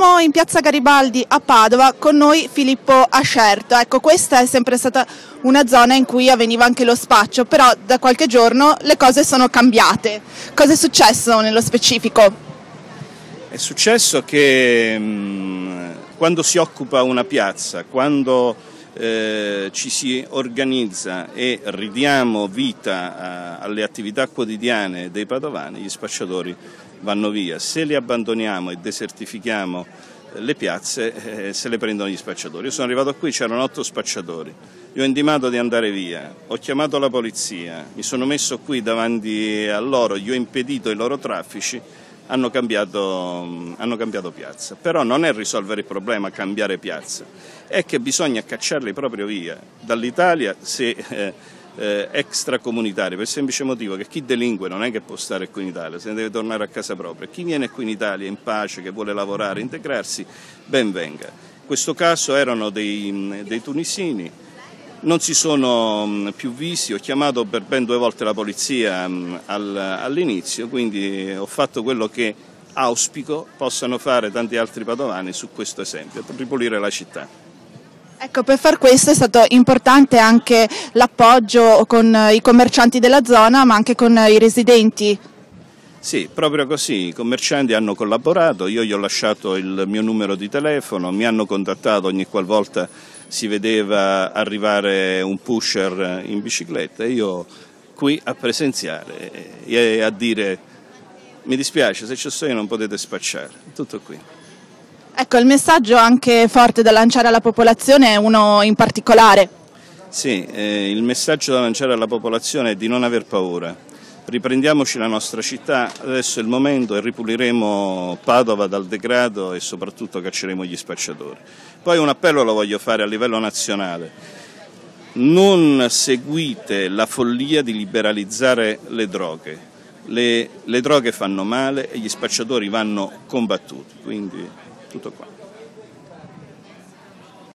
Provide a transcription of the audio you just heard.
Siamo in piazza Garibaldi a Padova, con noi Filippo Ascerto. Ecco, questa è sempre stata una zona in cui avveniva anche lo spaccio, però da qualche giorno le cose sono cambiate. Cosa è successo nello specifico? È successo che quando si occupa una piazza, quando ci si organizza e ridiamo vita alle attività quotidiane dei padovani, gli spacciatori vanno via. Se li abbandoniamo e desertifichiamo le piazze, se le prendono gli spacciatori. Io sono arrivato qui, c'erano 8 spacciatori, gli ho intimato di andare via, ho chiamato la polizia, mi sono messo qui davanti a loro, gli ho impedito i loro traffici, hanno cambiato piazza. Però non è risolvere il problema cambiare piazza, è che bisogna cacciarli proprio via dall'Italia se extracomunitari, per il semplice motivo che chi delinque non è che può stare qui in Italia, se ne deve tornare a casa propria. Chi viene qui in Italia in pace, che vuole lavorare, integrarsi, ben venga. In questo caso erano dei tunisini, non si sono più visti, ho chiamato per ben 2 volte la polizia all'inizio, quindi ho fatto quello che auspico possano fare tanti altri padovani su questo esempio, per ripulire la città. Ecco, per far questo è stato importante anche l'appoggio con i commercianti della zona, ma anche con i residenti. Sì, proprio così, i commercianti hanno collaborato, io gli ho lasciato il mio numero di telefono, mi hanno contattato ogni qualvolta si vedeva arrivare un pusher in bicicletta e io qui a presenziare e a dire mi dispiace, se ci sto io non potete spacciare, tutto qui. Ecco, il messaggio anche forte da lanciare alla popolazione è uno in particolare. Sì, il messaggio da lanciare alla popolazione è di non aver paura. Riprendiamoci la nostra città, adesso è il momento e ripuliremo Padova dal degrado e soprattutto cacceremo gli spacciatori. Poi un appello lo voglio fare a livello nazionale. Non seguite la follia di liberalizzare le droghe. Le droghe fanno male e gli spacciatori vanno combattuti, quindi tutto qua.